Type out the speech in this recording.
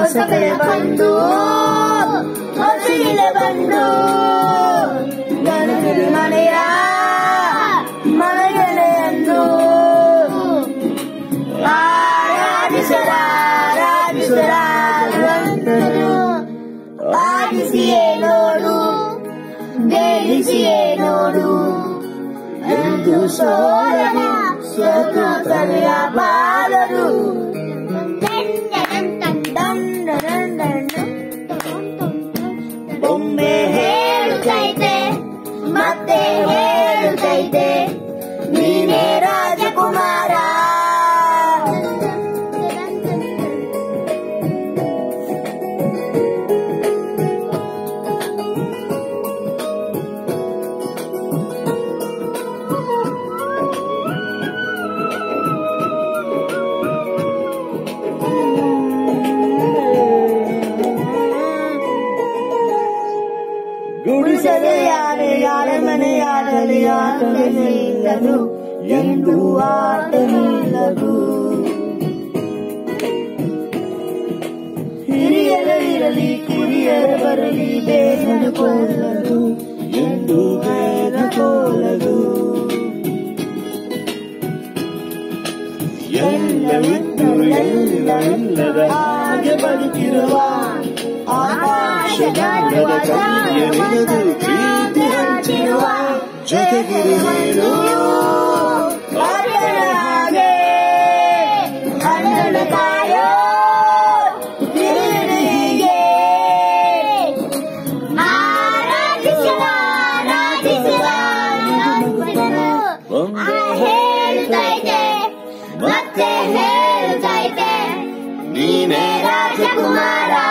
ಹೊಸಬೆಳೆ ಬಂದು ಹೊಸಿಲೆ ಬಂದು ನನಗೆ ಮನೆಯ ಮನೆಯನೆಂದು ಆರಾಧಿಸಲಾರಾಧಿಸಲಾರಂತನು ಆದಿಸಿಯೇ ನೋಡು ಬೇಡಿಸಿಯೇ ನೋಡು ಎಂದು ಸೋಲನ ಸ್ವತಂತ್ರ ಬಾಲರು ಒಮ್ಮೆ ಹೇಳುತ್ತೈತೆ ಮತ್ತೆ ಹೇಳುತ್ತೈತೆ ನೀನೇ ರಾಜಕುಮಾರ ಗುಡಿಸಲೇ ಯಾರ ಮನೆಯಾಗಲಿ ಆಟನಿಲ್ಲದು ಎಂದು ಆಟನಿಲ್ಲದು ಹಿರಿಯರ ಇರಲಿ ಕಿರಿಯರ ಬರಲಿ ಬೇಗನೆ ಕೊಲ್ಲದು ಎಂದು ಬೇಗ ಕೊಲ್ಲದು ಎಲ್ಲವಿದ್ದು ಎಲ್ಲವಿಲ್ಲದ ಹಾಗೆ ಬದುಕಿರುವ ಆಕಾಶಗಂಧದ ಕೈಯಲ್ಲಿರದು ಪ್ರೀತಿ ಹಂಚಿರುವ ಜೊತೆಗಿರುವೆನು ಅಣ್ಣನ ಹಾಗೆ ಅಣ್ಣನ ಕಾಯೋ ಹಿರಿಯರಿಗೆ ಹೇಳುತ್ತೈತೆ ಮತ್ತೆ ಹೇಳುತ್ತೈತೆ ನೀನೇ ರಾಜಕುಮಾರ.